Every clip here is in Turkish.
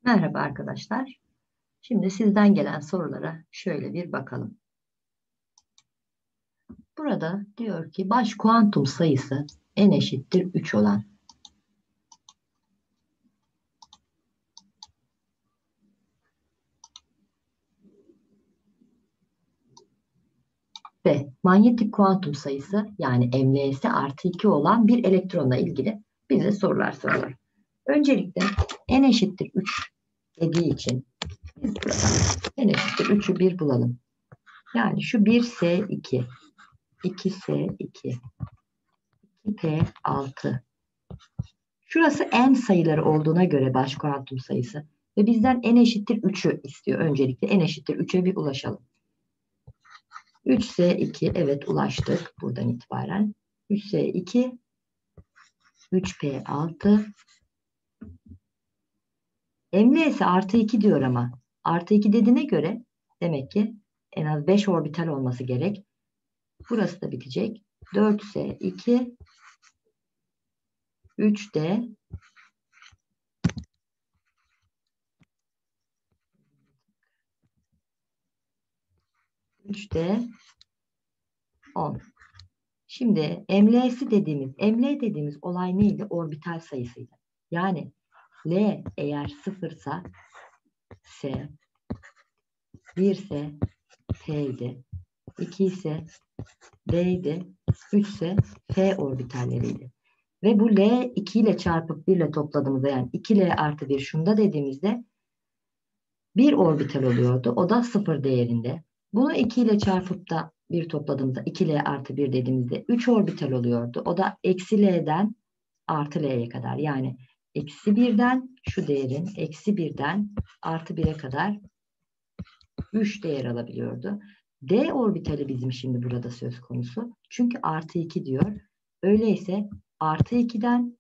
Merhaba arkadaşlar. Şimdi sizden gelen sorulara şöyle bir bakalım. Burada diyor ki baş kuantum sayısı n eşittir 3 olan ve manyetik kuantum sayısı yani mls artı 2 olan bir elektronla ilgili bize sorular soruyor. Öncelikle n eşittir 3 dediği için biz burada n eşittir 3'ü 1 bulalım. Yani şu 1s2, 2s2, 2p6. Şurası n sayıları olduğuna göre baş kuantum sayısı ve bizden n eşittir 3'ü istiyor. Öncelikle n eşittir 3'e bir ulaşalım. 3s2 evet ulaştık buradan itibaren. 3s2 3p6 ml'si artı 2 diyor ama artı 2 dediğine göre demek ki en az 5 orbital olması gerek. Burası da bitecek. 4s2 3d 3d 10. Şimdi ml dediğimiz olay neydi? Orbital sayısıydı. Yani L eğer sıfırsa S, 1 ise P'ydi, 2 ise D'ydi, 3 ise F orbitalleriydi. Ve bu L 2 ile çarpıp 1 ile topladığımızda yani 2L artı 1 şunda dediğimizde 1 orbital oluyordu. O da 0 değerinde. Bunu 2 ile çarpıp da 1 topladığımızda 2L artı 1 dediğimizde 3 orbital oluyordu. O da eksi L'den artı L'ye kadar. Yani eksi 1'den şu değerin eksi 1'den artı 1'e kadar 3 değer alabiliyordu. D orbitali bizim şimdi burada söz konusu. Çünkü artı 2 diyor. Öyleyse artı 2'den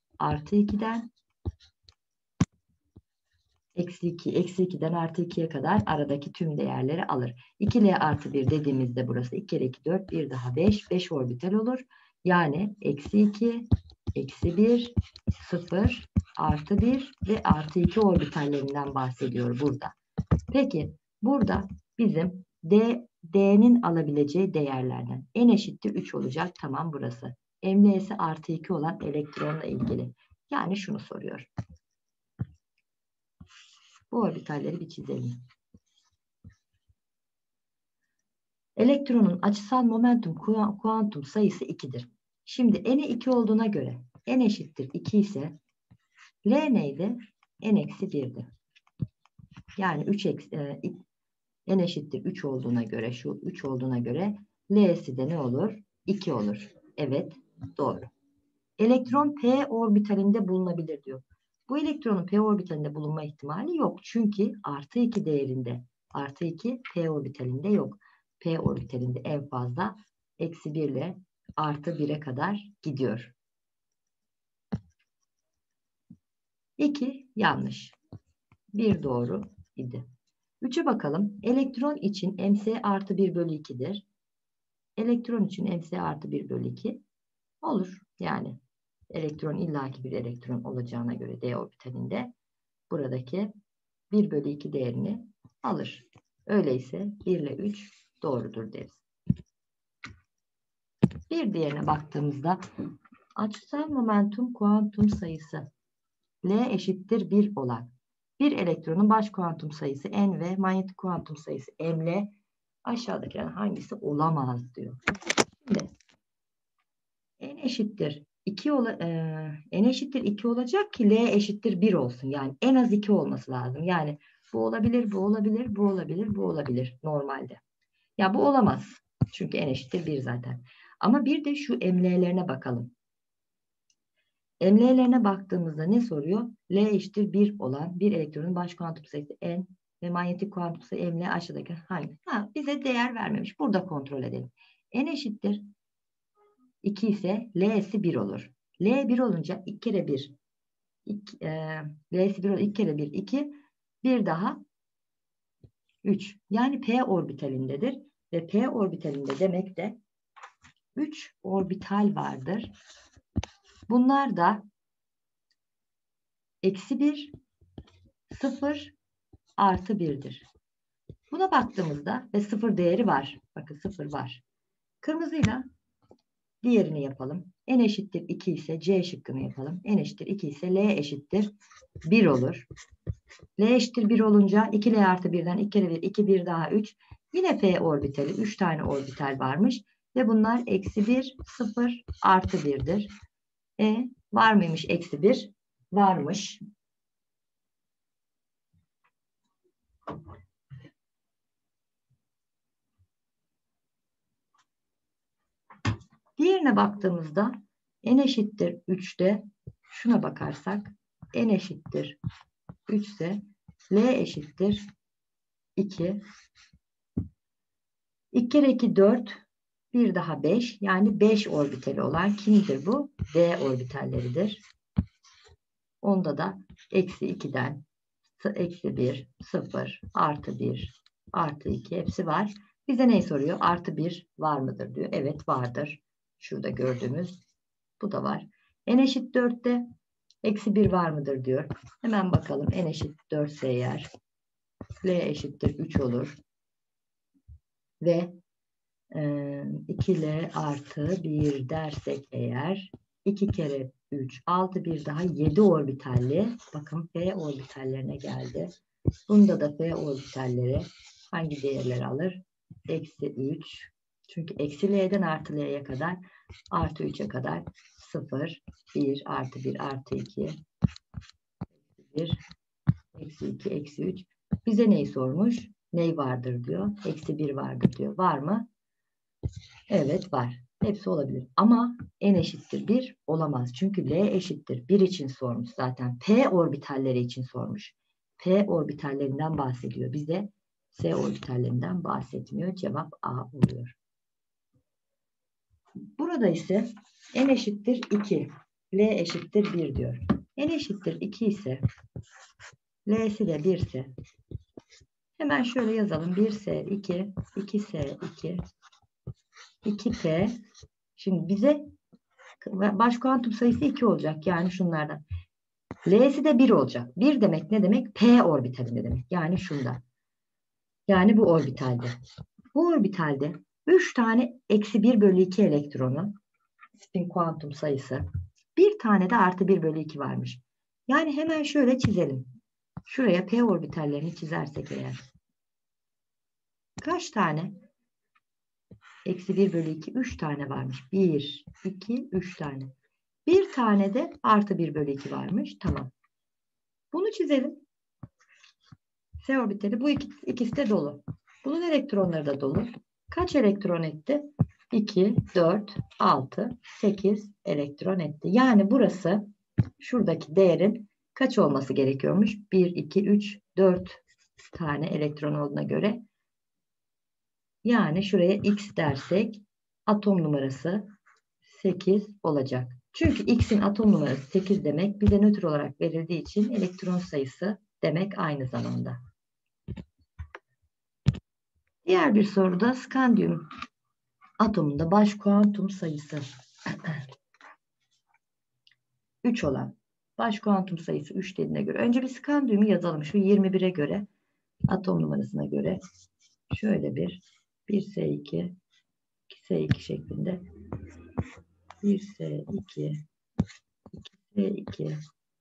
eksi 2, eksi 2'den artı 2'ye kadar aradaki tüm değerleri alır. 2L artı 1 dediğimizde burası 2 kere 2 4, bir daha 5, 5 orbital olur. Yani eksi 2, eksi 1, 0, artı 1 ve artı 2 orbitallerinden bahsediyor burada. Peki burada bizim D'nin alabileceği değerlerden n eşittir 3 olacak. Tamam burası. Ml'si artı 2 olan elektronla ilgili. Yani şunu soruyor. Bu orbitalleri bir çizelim. Elektronun açısal momentum kuantum sayısı 2'dir. Şimdi n'i 2 olduğuna göre n eşittir 2 ise L neydi? N eksi 1'di. Yani n eşittir 3 olduğuna göre şu 3 olduğuna göre L'si de ne olur? 2 olur. Evet doğru. Elektron p orbitalinde bulunabilir diyor. Bu elektronun p orbitalinde bulunma ihtimali yok. Çünkü artı 2 değerinde artı 2 p orbitalinde yok. P orbitalinde en fazla eksi 1 ile artı 1'e kadar gidiyor. 2 yanlış. 1 doğru idi. 3'e bakalım. Elektron için ms artı 1 bölü 2'dir. Elektron için ms artı 1 bölü 2 olur. Yani elektron illaki bir elektron olacağına göre d orbitalinde buradaki 1 bölü 2 değerini alır. Öyleyse 1 ile 3 doğrudur deriz. Bir diğerine baktığımızda açısal momentum kuantum sayısı L eşittir 1 olan bir elektronun baş kuantum sayısı n ve manyetik kuantum sayısı ml aşağıdakilerden hangisi olamaz diyor. Şimdi n eşittir 2 n eşittir 2 olacak ki L eşittir 1 olsun. Yani en az 2 olması lazım. Yani bu olabilir, bu olabilir, bu olabilir, bu olabilir normalde. Ya bu olamaz. Çünkü n eşittir 1 zaten. Ama bir de şu ml'lerine bakalım. Ml'lerine baktığımızda ne soruyor? L eşittir 1 olan bir elektronun baş kuantum sayısı n ve manyetik kuantum sayısı ml aşağıdaki hangi? Bize değer vermemiş. Burada kontrol edelim. N eşittir 2 ise L'si 1 olur. L 1 olunca 2 kere 1. L'si 1 olur. 2 kere 1 2. Bir daha 3. Yani P orbitalindedir. Ve P orbitalinde demek de 3 orbital vardır. Bunlar da eksi 1, 0 artı 1'dir. Buna baktığımızda ve 0 değeri var. Bakın 0 var. Kırmızıyla diğerini yapalım. N eşittir 2 ise C şıkkını yapalım. N eşittir 2 ise L eşittir 1 olur. L eşittir 1 olunca 2L artı 1'den 2 kere 1, 2, 1 daha 3. Yine P orbitali. 3 tane orbital varmış. Ve bunlar eksi 1, 0, artı 1'dir. Var mıymış eksi 1? Varmış. Diğerine baktığımızda N eşittir 3'te şuna bakarsak N eşittir 3 ise L eşittir 2. 2 kere 2 4, bir daha 5. Yani 5 orbitali olan kimdir bu? D orbitalleridir. Onda da eksi 2'den eksi 1, 0, artı 1, artı 2 hepsi var. Bize neyi soruyor? Artı 1 var mıdır diyor. Evet vardır. Şurada gördüğümüz bu da var. N eşit 4'te eksi 1 var mıdır diyor. Hemen bakalım. N eşit 4 ise eğer L eşittir 3 olur. Ve 2L artı 1 dersek eğer 2 kere 3 6 bir daha 7 orbitalli. Bakın P orbitallerine geldi. Bunda da P orbitalleri hangi değerleri alır? Eksi 3. Çünkü eksi L'den artı L'ye kadar artı 3'e kadar 0, 1, artı 1, artı 2, 1, eksi 2, eksi 3. Bize neyi sormuş? Ney vardır diyor. Eksi 1 vardır diyor. Var mı? Evet var. Hepsi olabilir. Ama N eşittir 1 olamaz. Çünkü L eşittir 1 için sormuş zaten. P orbitalleri için sormuş. P orbitallerinden bahsediyor. Bize S orbitallerinden bahsetmiyor. Cevap A oluyor. Burada ise N eşittir 2. L eşittir 1 diyor. N eşittir 2 ise L'si de 1 ise hemen şöyle yazalım. 1S 2, 2S 2, 2P. Şimdi bize baş kuantum sayısı 2 olacak. Yani şunlardan. L'si de 1 olacak. 1 demek ne demek? P orbitalinde demek. Yani şunda. Yani bu orbitalde. Bu orbitalde 3 tane eksi 1 bölü 2 elektronu, spin kuantum sayısı. Bir tane de artı 1 bölü 2 varmış. Yani hemen şöyle çizelim. Şuraya P orbitallerini çizersek eğer. Kaç tane? Eksi 1 bölü 2. 3 tane varmış. 1, 2, 3 tane. Bir tane de artı 1 bölü 2 varmış. Tamam. Bunu çizelim. S orbitali. Bu ikisi de dolu. Bunun elektronları da dolu. Kaç elektron etti? 2, 4, 6, 8 elektron etti. Yani burası şuradaki değerin kaç olması gerekiyormuş? 1, 2, 3, 4 tane elektron olduğuna göre. Yani şuraya X dersek atom numarası 8 olacak. Çünkü X'in atom numarası 8 demek bize nötr olarak verildiği için elektron sayısı demek aynı zamanda. Diğer bir soruda skandiyum atomunda baş kuantum sayısı 3 olan baş kuantum sayısı 3 dediğine göre önce bir skandiyumu yazalım. Şu 21'e göre atom numarasına göre şöyle bir 1S2 2S2 şeklinde 1S2 2S2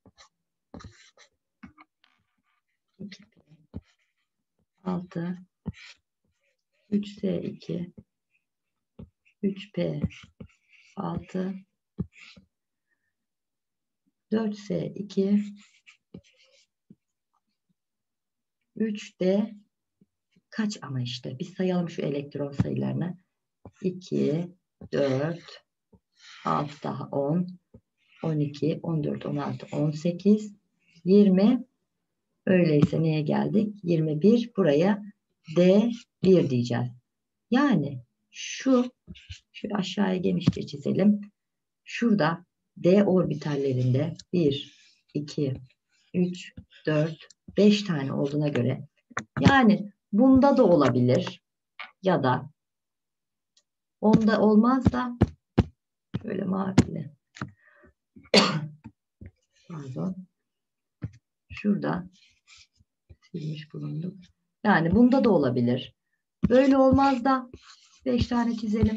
2P 6 3S2 3P 6 4S2 3D kaç ama işte biz sayalım şu elektron sayılarını 2 4 6 daha 10 12 14 16 18 20 öyleyse neye geldik 21 buraya D1 diyeceğiz yani şu aşağıya genişçe çizelim şurada D orbitallerinde 1 2 3 4 5 tane olduğuna göre yani bunda da olabilir ya da onda olmaz da şöyle maviyle pardon şurada Silmiş bulunduk. Yani bunda da olabilir. Böyle olmaz da 5 tane çizelim.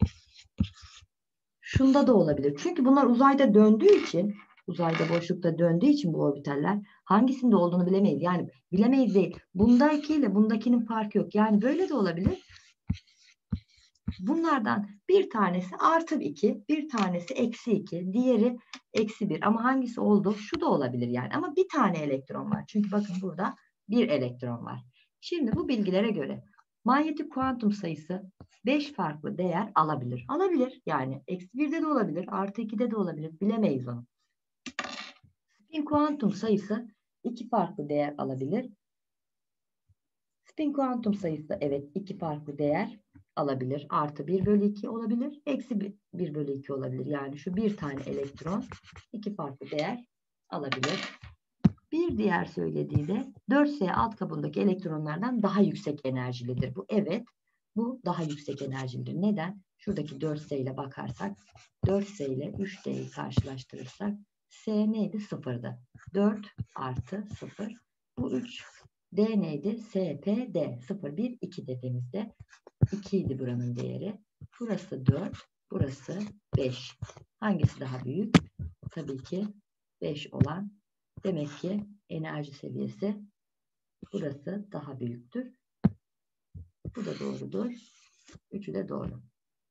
Şunda da olabilir. Çünkü bunlar uzayda döndüğü için, uzayda boşlukta döndüğü için bu orbitaller hangisinde olduğunu bilemeyiz. Yani bilemeyiz değil. Bundakiyle bundakinin farkı yok. Yani böyle de olabilir. Bunlardan bir tanesi artı 2, bir tanesi eksi 2, diğeri eksi 1. Ama hangisi oldu? Şu da olabilir yani. Ama bir tane elektron var. Çünkü bakın burada bir elektron var. Şimdi bu bilgilere göre manyetik kuantum sayısı 5 farklı değer alabilir. Alabilir yani. Eksi 1'de de olabilir, artı 2'de de olabilir. Bilemeyiz onu. Spin kuantum sayısı 2 farklı değer alabilir. Spin kuantum sayısı evet 2 farklı değer alabilir. Artı 1 bölü 2 olabilir. Eksi 1 bölü 2 olabilir. Yani şu bir tane elektron 2 farklı değer alabilir. Bir diğer söylediği de 4S alt kabındaki elektronlardan daha yüksek enerjilidir. Bu evet. Bu daha yüksek enerjilidir. Neden? Şuradaki 4S ile bakarsak 4S ile 3D'yi karşılaştırırsak S neydi? 0'dı. 4 artı 0. Bu 3. D neydi? SP, D. 0, 1, 2 dediğimizde 2 idi buranın değeri. Burası 4, burası 5. Hangisi daha büyük? Tabii ki 5 olan. Demek ki enerji seviyesi burası daha büyüktür. Bu da doğrudur. Üçü de doğru.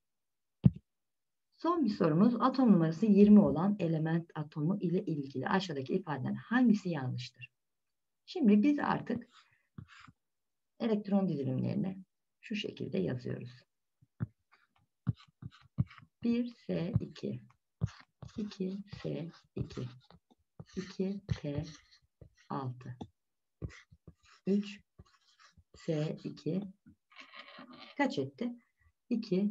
Son bir sorumuz atom numarası 20 olan element atomu ile ilgili aşağıdaki ifadeden hangisi yanlıştır? Şimdi biz artık elektron dizilimlerini şu şekilde yazıyoruz. 1S2, 2S2, 2P6, 3S2 kaç etti? 2,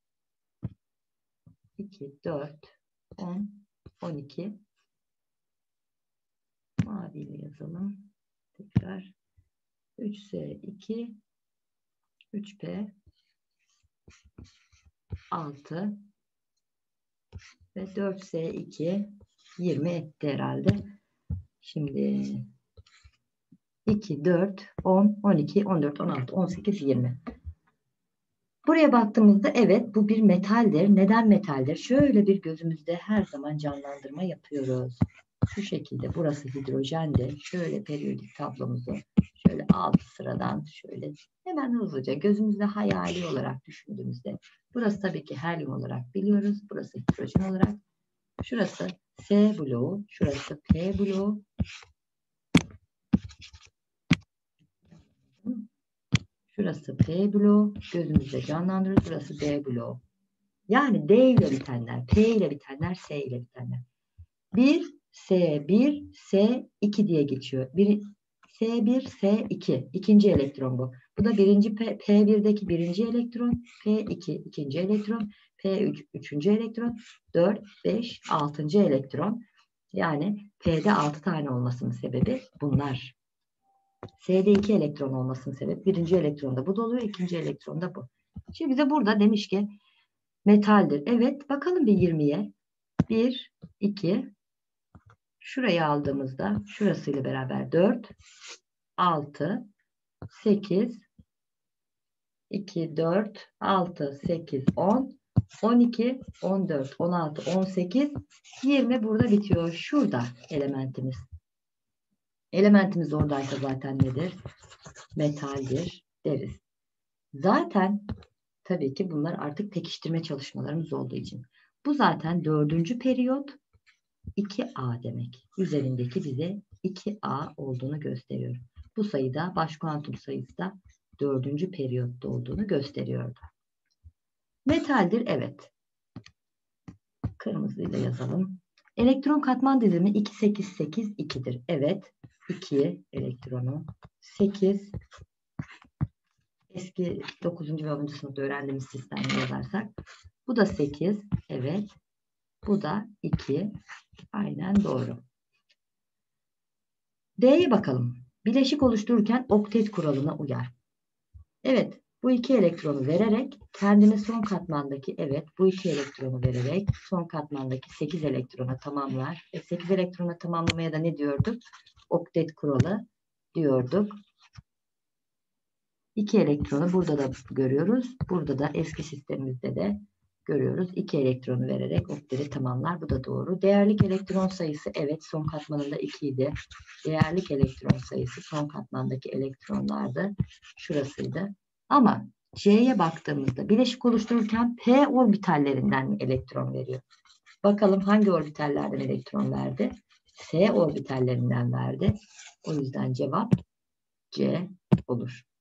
4, 10, 12. Maviyle yazalım. Tekrar 3S2, 3P, 6 ve 4S2 20 etti herhalde. Şimdi 2, 4, 10, 12, 14, 16, 18, 20. Buraya baktığımızda evet bu bir metaldir. Neden metaldir? Şöyle bir gözümüzde her zaman canlandırma yapıyoruz. Şu şekilde burası hidrojendi. Şöyle periyodik tablomuzu şöyle 6 sıradan şöyle hemen hızlıca gözümüzde hayali olarak düşündüğümüzde burası tabii ki helyum olarak biliyoruz. Burası hidrojen olarak. Şurası S bloğu, şurası P bloğu. Şurası P bloğu. Gözümüzde canlandırıyoruz. Burası D bloğu. Yani D ile bitenler, P ile bitenler, S ile bitenler. 1, S1, S2 diye geçiyor. S1, S2. İkinci elektron bu. Bu da P1'deki birinci elektron. P2 ikinci elektron. P3 üçüncü elektron. 4, 5, 6. elektron. Yani P'de 6 tane olmasının sebebi bunlar. S'de 2 elektron olmasının sebebi birinci elektronda bu doluyor. İkinci elektronda bu. Şimdi bize burada demiş ki metaldir. Evet bakalım bir 20'ye. 1, 2. Şurayı aldığımızda şurasıyla beraber 4, 6, 8, 2, 4, 6, 8, 10, 12, 14, 16, 18, 20 burada bitiyor. Şurada elementimiz. Elementimiz oradaysa zaten nedir? Metaldir deriz. Zaten tabii ki bunlar artık pekiştirme çalışmalarımız olduğu için. Bu zaten 4. periyot 2A demek. Üzerindeki bize 2A olduğunu gösteriyor. Bu sayıda baş kuantum sayısı da 4. periyotta olduğunu gösteriyordu. Metaldir evet. Kırmızıyla yazalım. Elektron katman dizimi 2, 8, 8, 2'dir. Evet. 2 elektronu 8 eski 9. ve 10. sınıfta öğrendiğimiz sistemle yazarsak. Bu da 8. Evet. Bu da 2. Aynen doğru. D'ye bakalım. Bileşik oluştururken oktet kuralına uyar. Evet. Bu 2 elektronu vererek kendini son katmandaki bu 2 elektronu vererek son katmandaki 8 elektrona tamamlar. 8 elektrona tamamlamaya da ne diyorduk? Oktet kuralı diyorduk. 2 elektronu burada da görüyoruz. Burada da eski sistemimizde de görüyoruz. 2 elektronu vererek okteti tamamlar. Bu da doğru. Değerlik elektron sayısı evet son katmanında 2 idi. Değerlik elektron sayısı son katmandaki elektronlardı. Şurasıydı. Ama C'ye baktığımızda bileşik oluştururken P orbitallerinden elektron veriyor. Bakalım hangi orbitallerden elektron verdi? S orbitallerinden verdi. O yüzden cevap C olur.